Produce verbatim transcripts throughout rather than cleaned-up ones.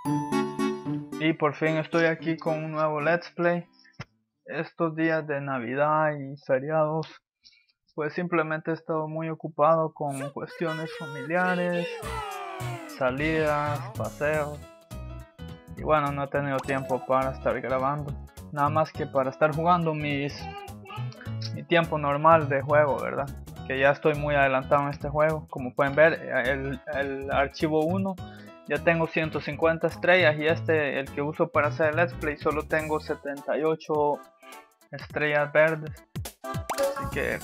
Y por fin estoy aquí con un nuevo Let's Play. Estos días de Navidad y feriados, pues simplemente he estado muy ocupado con cuestiones familiares, salidas, paseos. Y bueno, no he tenido tiempo para estar grabando. Nada más que para estar jugando mis, mi tiempo normal de juego, ¿verdad? Que ya estoy muy adelantado en este juego. Como pueden ver, el, el archivo uno ya tengo ciento cincuenta estrellas y este, el que uso para hacer el Let's Play, solo tengo setenta y ocho estrellas verdes. Así que...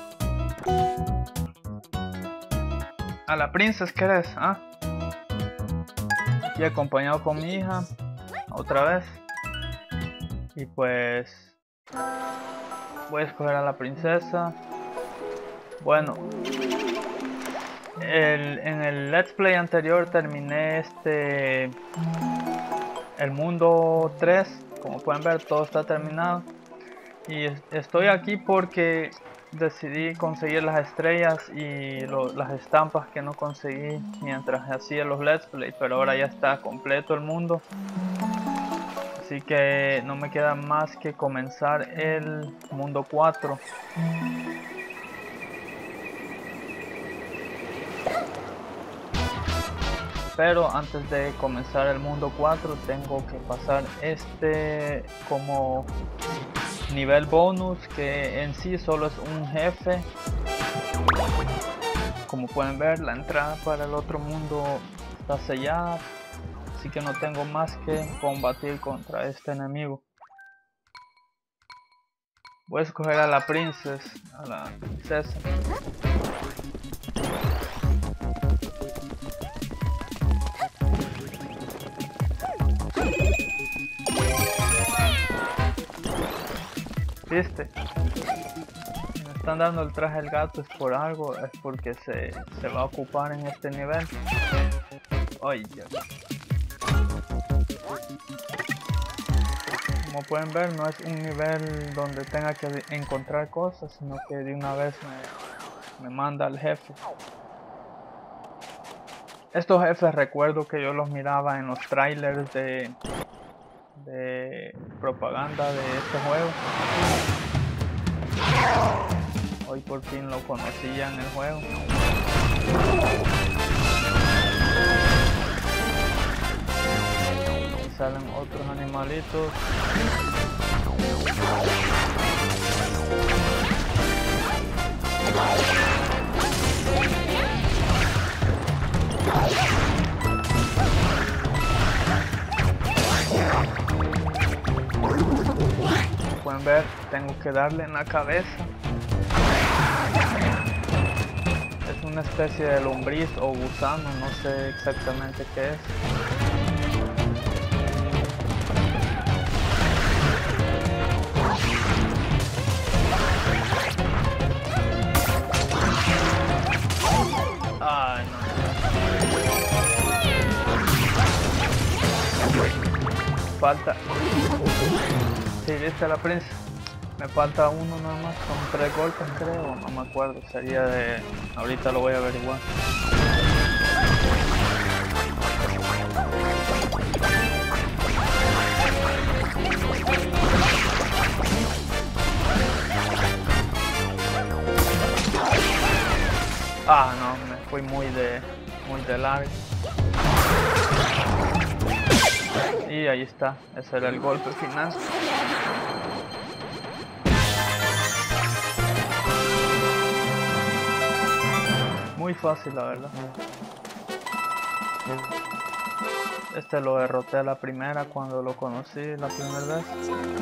A la princesa, ¿querés? ¿Ah? Aquí acompañado con mi hija, otra vez. Y pues... voy a escoger a la princesa. Bueno... El, en el Let's Play anterior terminé este... el mundo tres. Como pueden ver, todo está terminado. Y estoy aquí porque decidí conseguir las estrellas y lo, las estampas que no conseguí mientras hacía los Let's Play, pero ahora ya está completo el mundo. Así que no me queda más que comenzar el mundo cuatro. Pero antes de comenzar el mundo cuatro tengo que pasar este como nivel bonus, que en sí solo es un jefe. Como pueden ver, la entrada para el otro mundo está sellada, así que no tengo más que combatir contra este enemigo. Voy a escoger a la princesa, a la princesa. ¿Viste? Me están dando el traje del gato, es por algo, es porque se, se va a ocupar en este nivel. Ay, Dios. Como pueden ver, no es un nivel donde tenga que encontrar cosas, sino que de una vez me, me manda al jefe. Estos jefes recuerdo que yo los miraba en los trailers de, de propaganda de este juego. Hoy por fin lo conocía en el juego. Y salen otros animalitos. Como pueden ver, tengo que darle en la cabeza. Es una especie de lombriz o gusano, no sé exactamente qué es. Ay, no. Falta. Sí, viste la princesa. Me falta uno nada más, con tres golpes creo, no me acuerdo, sería de... ahorita lo voy a averiguar. Ah, no, me fui muy de... muy de largo. Y ahí está, ese era el golpe final. Muy fácil, la verdad. Este lo derroté a la primera cuando lo conocí la primera vez.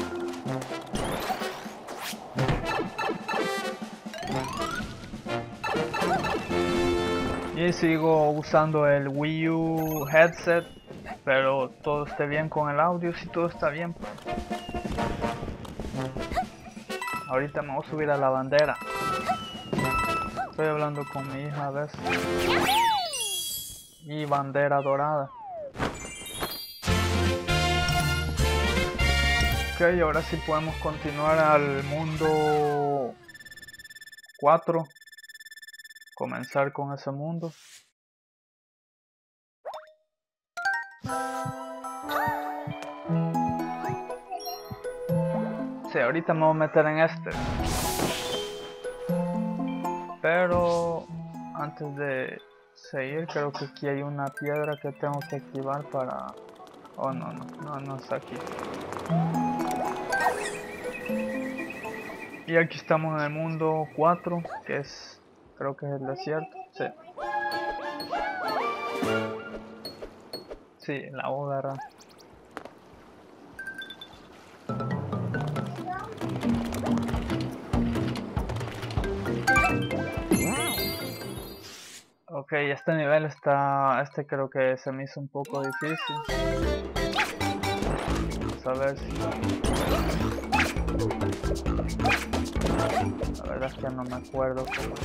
Y sigo usando el Wii U headset, pero todo esté bien con el audio. Si todo está bien, pues. Ahorita me voy a subir a la bandera. Estoy hablando con mi hija a veces. Y bandera dorada. Ok, ahora sí podemos continuar al mundo cuatro. Comenzar con ese mundo. Sí, ahorita me voy a meter en este. Pero antes de seguir, creo que aquí hay una piedra que tengo que activar para... Oh, no, no, no, no está aquí. Y aquí estamos en el mundo cuatro, que es... creo que es el desierto. Sí. Sí, la hoguera. Ok, este nivel está... este creo que se me hizo un poco difícil. Vamos a ver si... la verdad es que no me acuerdo cómo...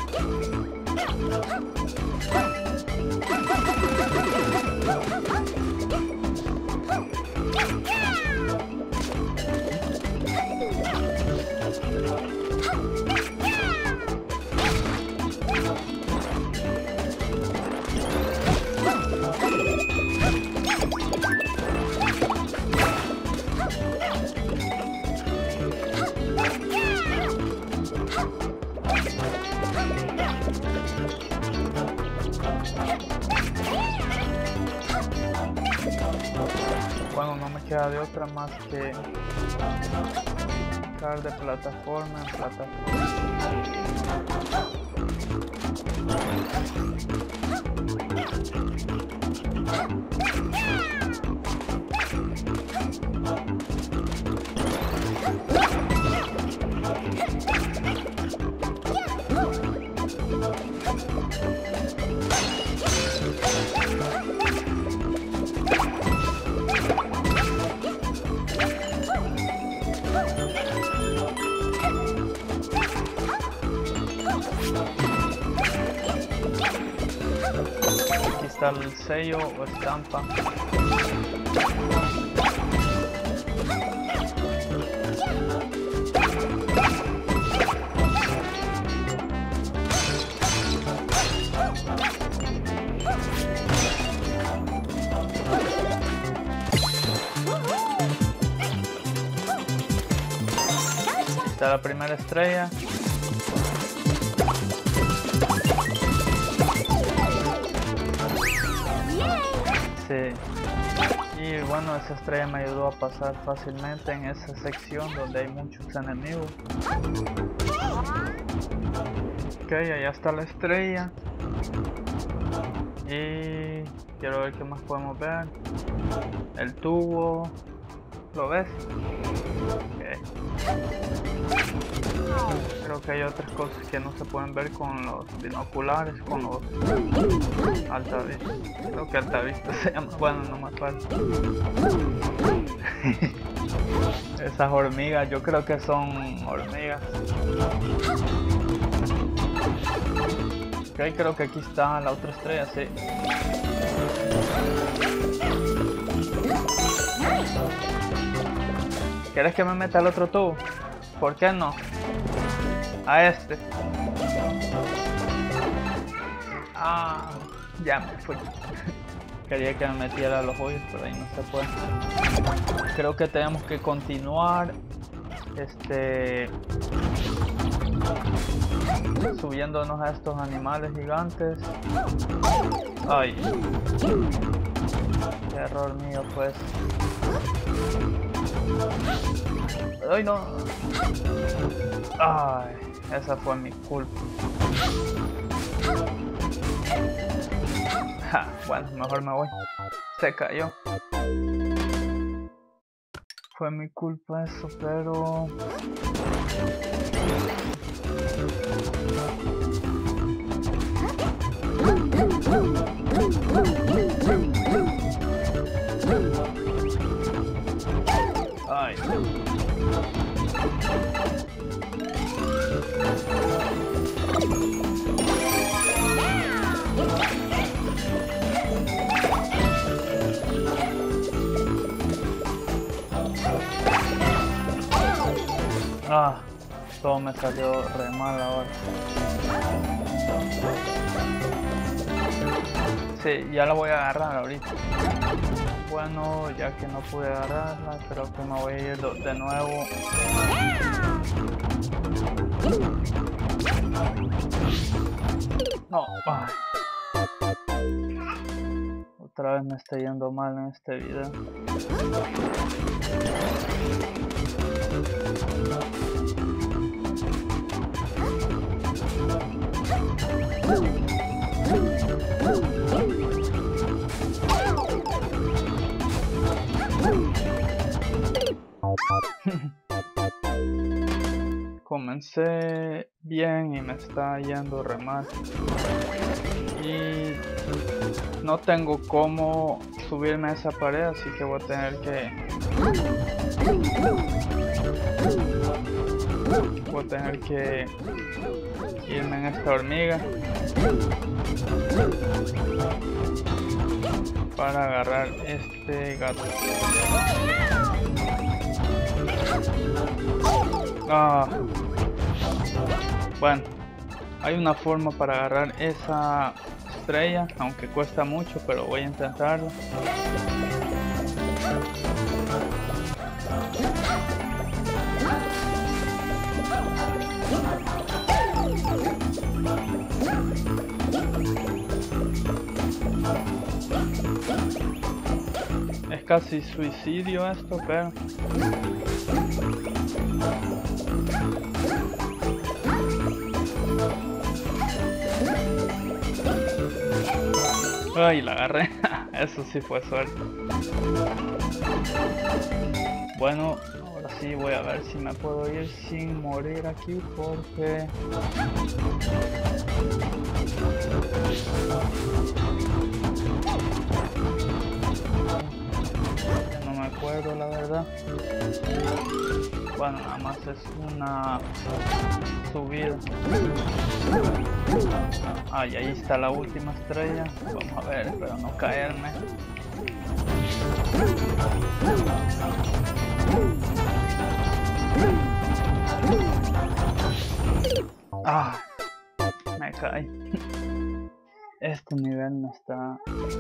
Bueno, no me queda de otra más que entrar de plataforma en plataforma. Aquí está el sello o estampa. Está la primera estrella. Sí. Y bueno, esa estrella me ayudó a pasar fácilmente en esa sección donde hay muchos enemigos. Ok, allá está la estrella. Y quiero ver qué más podemos ver. El tubo. ¿Lo ves? Okay. Creo que hay otras cosas que no se pueden ver con los binoculares, con los altavista. Creo que altavista se llama. Bueno, no me acuerdo. Esas hormigas, yo creo que son hormigas. Ok, creo que aquí está la otra estrella, sí. ¿Quieres que me meta al otro tubo? ¿Por qué no? A este. Ah, ya me fui. Quería que me metiera a los hoyos, pero ahí no se puede. Creo que tenemos que continuar este subiéndonos a estos animales gigantes. Ay, qué error mío, pues. Ay, no. Ay, esa fue mi culpa. Ja, bueno, mejor me voy. Se cayó. Fue mi culpa eso, pero... Ay. Ah, todo me salió re mal ahora. Sí, ya la voy a agarrar ahorita. Bueno, ya que no pude agarrarla, creo que me voy a ir de nuevo. No, ay. Otra vez me está yendo mal en este video. Comencé bien y me está yendo re mal. Y no tengo cómo subirme a esa pared, así que voy a tener que voy a tener que irme en esta hormiga para agarrar este gato. Ah, bueno, hay una forma para agarrar esa estrella, aunque cuesta mucho, pero voy a intentarlo. Es casi suicidio esto, pero ay, la agarré. Eso sí fue suerte. Bueno, ahora sí voy a ver si me puedo ir sin morir aquí, porque ya no me acuerdo la verdad. Bueno, nada más es una subida. Ah, y ahí está la última estrella. Vamos a ver, espero no caerme. Ah, me caí. Este nivel no está...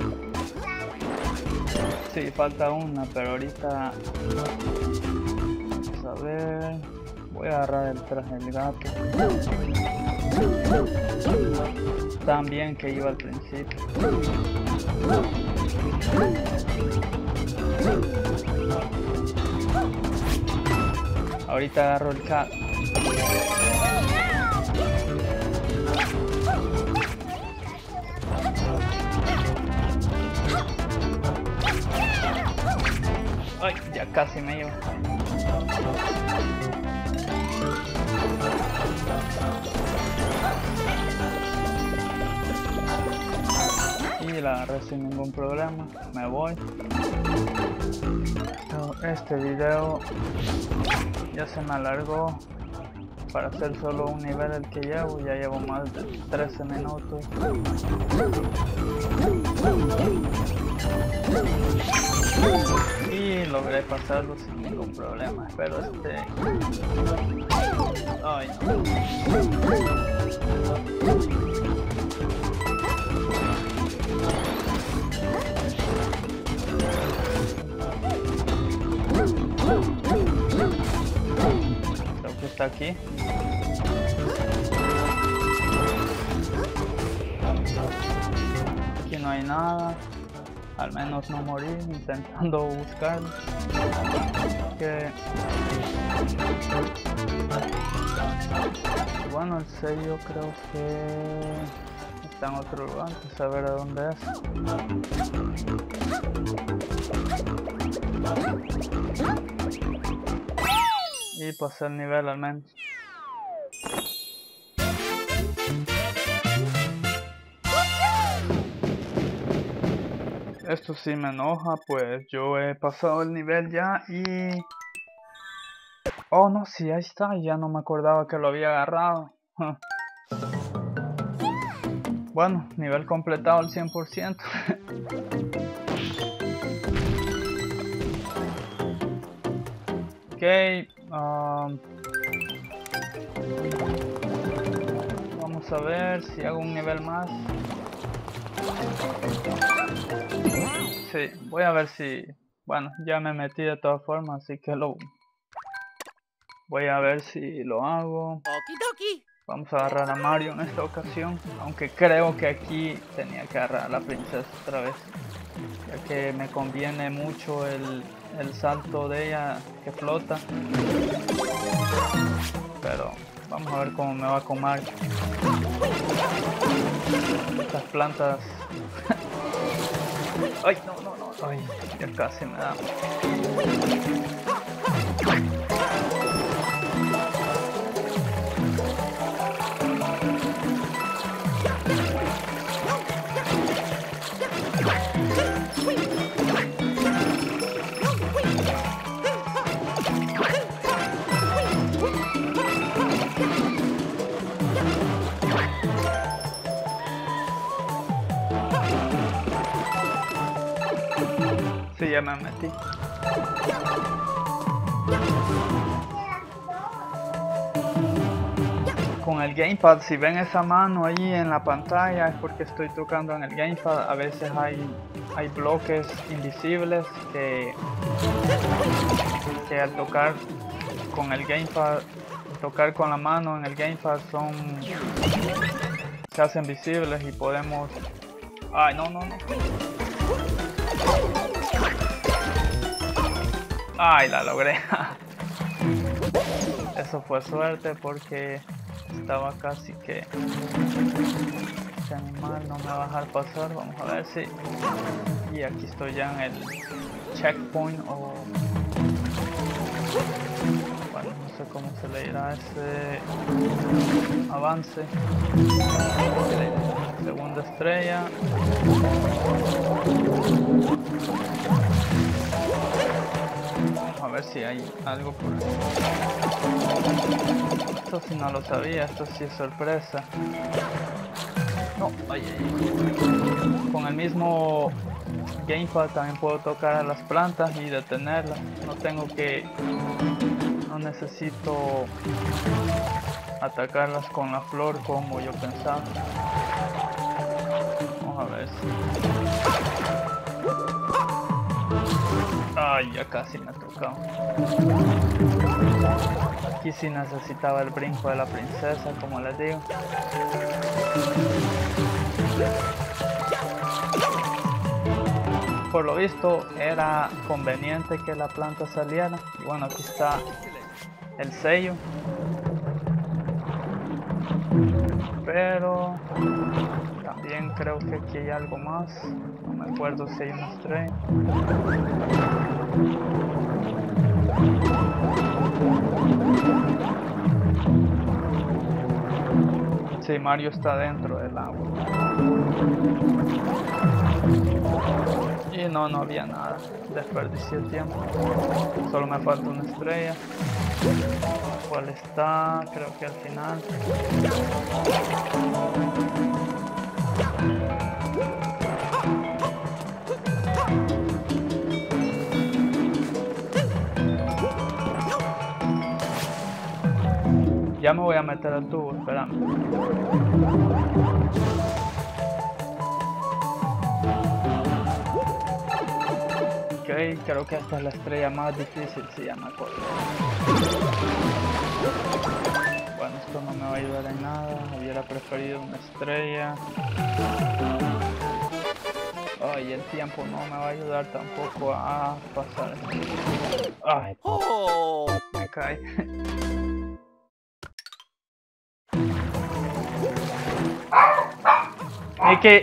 Sí, falta una, pero ahorita... Vamos a ver... Voy a agarrar el traje del gato. Tan bien que iba al principio. Ahorita agarro el cat. Ay, ya casi me iba. Y la agarré sin ningún problema. Me voy. Este video ya se me alargó para hacer solo un nivel el que llevo. Ya llevo más de trece minutos. Y logré pasarlo sin ningún problema. Espero este... Ay, no. Creo que está aquí. Aquí no hay nada. Al menos no morir intentando buscarlo. Que... Bueno, el sello creo que está en otro lugar, que saber a dónde es. Y pasé el nivel al menos. Esto sí me enoja, pues yo he pasado el nivel ya y... Oh no, sí, ahí está, ya no me acordaba que lo había agarrado. Bueno, nivel completado al cien por ciento. Ok, um, vamos a ver si hago un nivel más. Sí, voy a ver si... Bueno, ya me metí de todas formas, así que lo... Voy a ver si lo hago. Vamos a agarrar a Mario en esta ocasión, aunque creo que aquí tenía que agarrar a la princesa otra vez, ya que me conviene mucho el, el salto de ella que flota. Pero vamos a ver cómo me va con Mario. Estas plantas... ¡Ay, no, no, no! ¡Ay, ya casi me da! Sí, ya me metí. Con el gamepad, si ven esa mano ahí en la pantalla es porque estoy tocando en el gamepad. A veces hay, hay bloques invisibles que, que al tocar con el gamepad, tocar con la mano en el gamepad son, se hacen visibles y podemos... ¡Ay, no, no, no! ¡Ay, la logré! Eso fue suerte porque estaba casi que... Ese animal no me va a dejar pasar. Vamos a ver si... Y aquí estoy ya en el checkpoint o... Bueno, no sé cómo se le dirá ese avance. Segunda estrella. Vamos a ver si hay algo por ahí. Esto sí no lo sabía, esto sí es sorpresa. No, ay, ay. Con el mismo gamepad también puedo tocar a las plantas y detenerlas. No tengo que... No necesito atacarlas con la flor como yo pensaba. Vamos a ver si... Ay, ya casi me tocaba. Aquí sí necesitaba el brinco de la princesa, como les digo. Por lo visto era conveniente que la planta saliera. Y bueno, aquí está el sello. Pero también creo que aquí hay algo más. No me acuerdo si hay una estrella. Sí, Mario está dentro del agua. Y no, no había nada. Desperdicié tiempo. Solo me falta una estrella. ¿Cuál está? Creo que al final. Ya me voy a meter al tubo, espérame. Ok, creo que esta es la estrella más difícil, si ya me acuerdo. Bueno, esto no me va a ayudar en nada, hubiera preferido una estrella. Ay, el tiempo no me va a ayudar tampoco a pasar. Ay, me cae. Mickey.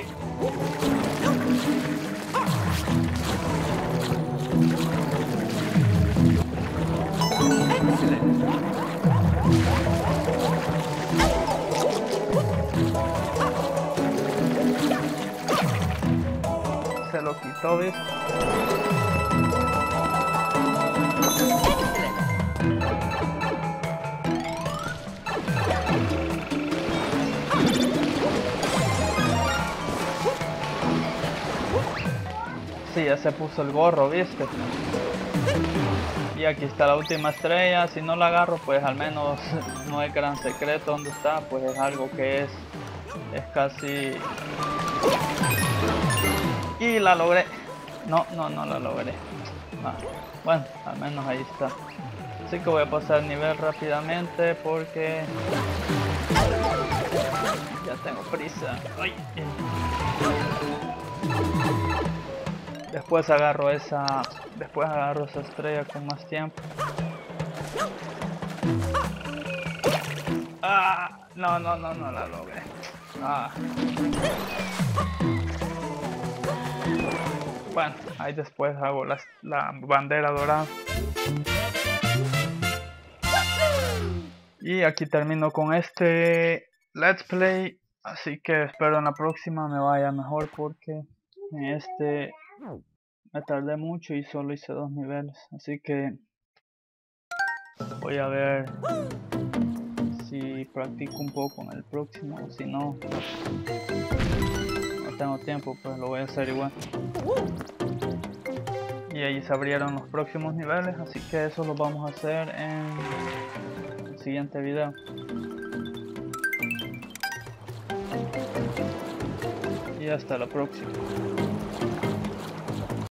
Se lo quitó, ¿viste? Sí, ya se puso el gorro, ¿viste? Y aquí está la última estrella. Si no la agarro, pues al menos no es gran secreto dónde está, pues es algo que es Es casi... Y la logré. No, no, no la logré. Ah, bueno, al menos ahí está. Así que voy a pasar nivel rápidamente porque ya tengo prisa. Ay. Después agarro esa, después agarro esa estrella con más tiempo. Ah, no, no, no, no la logré. Ah. Bueno, ahí después hago la, la bandera dorada. Y aquí termino con este let's play. Así que espero en la próxima me vaya mejor porque en este me tardé mucho y solo hice dos niveles. Así que voy a ver si practico un poco en el próximo. O si no, no tengo tiempo, pues lo voy a hacer igual. Y ahí se abrieron los próximos niveles. Así que eso lo vamos a hacer en el siguiente video. Y hasta la próxima.